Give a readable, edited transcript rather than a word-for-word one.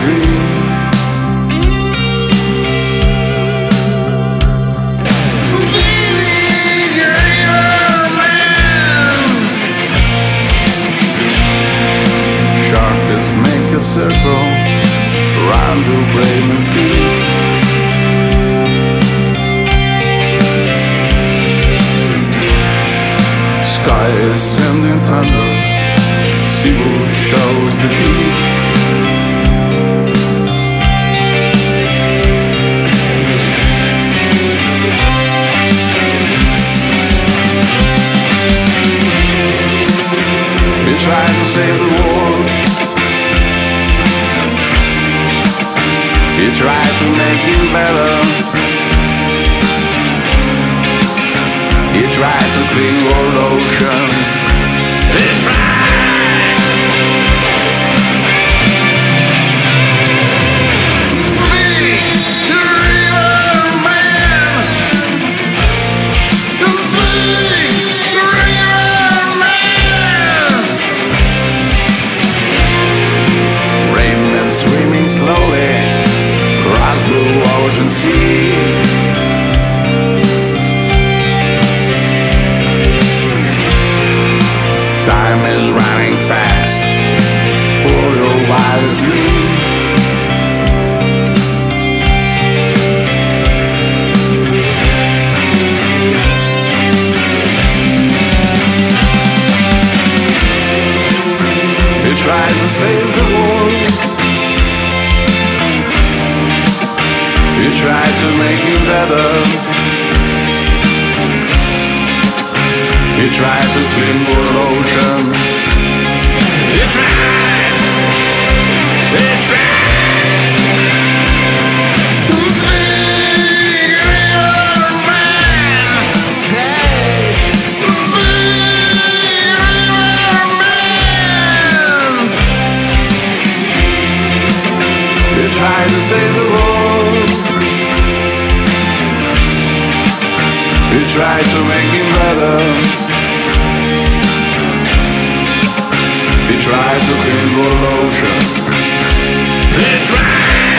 dream. Sharks make a circle around the Bremen field. Sky is sending thunder, see who shows the deed. We try to save the world, we try to make it better. He tried to clean world ocean. He tried. Big river man. The big river man. Rain that's swimming slowly across blue ocean sea. Time is running fast for your wildest dream. You try to save the world, you try to make it better. You try to clean world ocean. You try. You try. Big river man. Hey. Big river man. You try to save the world. You try to make it better. We try to clean world oceans. We try.